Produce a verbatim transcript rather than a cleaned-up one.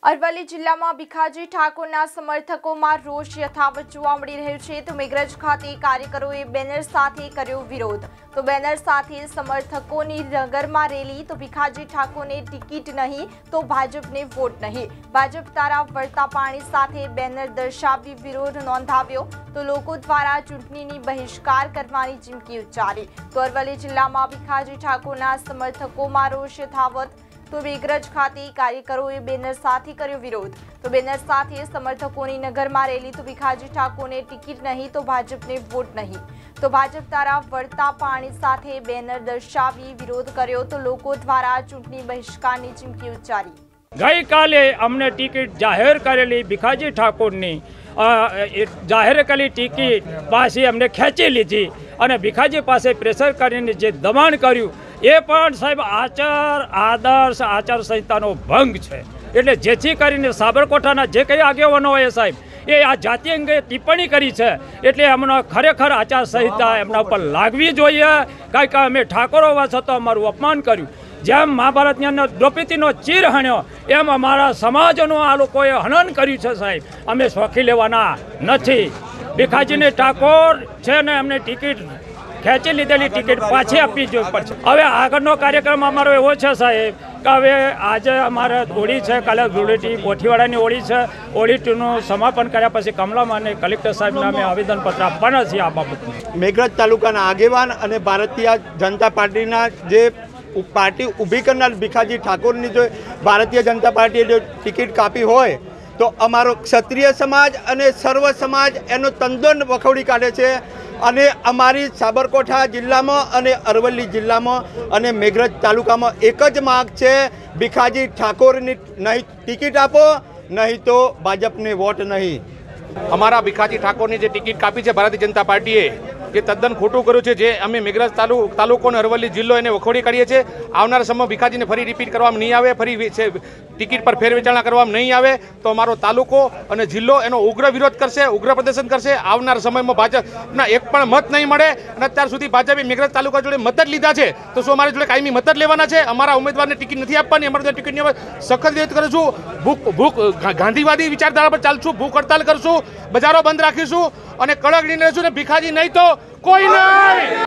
અરવલ્લી જિલ્લામાં ભીખાજી ઠાકોરના સમર્થકોમાં રોષ યથાવત જોવા મળી રહ્યો છે તો મેઘરજ ખાતે કાર્યકરોએ બેનર સાથે કર્યો વિરોધ તો બેનર સાથે સમર્થકોની નગરમાં રેલી તો ભીખાજી ઠાકોરને ટિકિટ નહીં તો ભાજપને વોટ નહીં ભાજપ તારા વળતા પાણી સાથે બેનર દર્શાવી વિરોધ નોંધાવ્યો તો લોકો દ્વારા ચૂંટણીની બહિષ્કાર કરવાની ચીમકી ઉચ્ચારી તો અરવલ્લી જિલ્લામાં ભીખાજી ઠાકોરના સમર્થકોમાં રોષ યથાવત તો મેઘરજ ખાતે કાર્યકરોએ બેનર સાથે કર્યો વિરોધ તો બેનર સાથે સમર્થકોની નગરમાં રેલી તો ભીખાજી ઠાકોરને ટિકિટ નહીં તો ભાજપને વોટ નહીં તો ભાજપ તારા વળતા પાણી સાથે બેનર દર્શાવી વિરોધ કર્યો તો લોકો દ્વારા ચૂંટણી બહિષ્કારની ચીમકી ઉચ્ચારી ગઈકાલે અમને ટિકિટ જાહેર કરેલી ભીખાજી ઠાકોરની જાહેર કરેલી ટિકિટ પાછી અમને ખેંચી લીધી અને ભીખાજી પાસે પ્રેશર કરીને જે દબાણ કર્યું એ પણ સાહેબ આચાર આદર્શ આચાર સંહિતાનો ભંગ છે એટલે જેથી કરીને સાબરકાંઠાના જે કંઈ આગેવાનો હોય સાહેબ એ આ જાતિ અંગે ટિપ્પણી કરી છે એટલે એમનો ખરેખર આચાર સંહિતા એમના ઉપર લાગવી જોઈએ કારણ કે અમે ઠાકોર હોવા છતાં અમારું અપમાન કર્યું જેમ મહાભારતની અંદર દ્રૌપદીનો ચીર હણ્યો એમ અમારા સમાજનું આ લોકોએ હનન કર્યું છે સાહેબ અમે શોખી લેવાના નથી ભીખાજીને ઠાકોર છે ને એમને ટિકિટ ખેંચી લીધેલી ટિકિટ પાછી આપવી જોઈએ પડશે હવે આગળનો કાર્યક્રમ અમારો એવો છે સાહેબ કે હવે આજે અમારે હોળી છે કાલે ધૂળેટી કોઠીવાડાની હોળી છે હોળીનું સમાપન કર્યા પછી કમલામાં અને કલેક્ટર સાહેબને અમે આવેદનપત્ર આપવાના છીએ આ બાબતનું મેઘરજ તાલુકાના આગેવાન અને ભારતીય જનતા પાર્ટીના જે પાર્ટી ઊભી કરનાર ભીખાજી ઠાકોરની જો ભારતીય જનતા પાર્ટીએ જો ટિકિટ કાપી હોય તો અમારો ક્ષત્રિય સમાજ અને સર્વ સમાજ એનો તંદન વખોડી કાઢે છે અને અમારી સાબરકાંઠા જિલ્લામાં અને અરવલ્લી જિલ્લામાં અને મેઘરજ તાલુકામાં એક જ માગ છે ભીખાજી ઠાકોરની નહીં ટિકિટ આપો નહીં તો ભાજપને વોટ નહીં. અમારા ભીખાજી ઠાકોરની જે ટિકિટ કાપી છે ભારતીય જનતા પાર્ટીએ જે તદ્દન ખોટું કર્યું છે જે અમે મેઘરજ તાલુ તાલુકો અને અરવલ્લી જિલ્લો એને વખોડી કાઢીએ છીએ આવનારા સમયમાં ભીખાજીને ફરી રિપીટ કરવામાં નહીં આવે ફરી ટિકિટ પર ફેરવેચારણા કરવામાં નહીં આવે તો અમારો તાલુકો અને જિલ્લો એનો ઉગ્ર વિરોધ કરશે ઉગ્ર પ્રદર્શન કરશે આવનારા સમયમાં ભાજપના એક પણ મત નહીં મળે અને અત્યાર સુધી ભાજપે મેઘરજ તાલુકા જોડે મત જ લીધા છે તો શું અમારી જોડે કાયમી મત જ લેવાના છે અમારા ઉમેદવારને ટિકિટ નથી આપવાની અમારે ટિકિટની અમે સખત વિરોધ કરીશું ભૂખ ભૂખ ગાંધીવાદી વિચારધારા પર ચાલશું ભૂખ હડતાલ કરશું બજારો બંધ રાખીશું અને કડક નિર્ણય લેશું ને ભીખાજી નહીં તો કોઈ નહીં.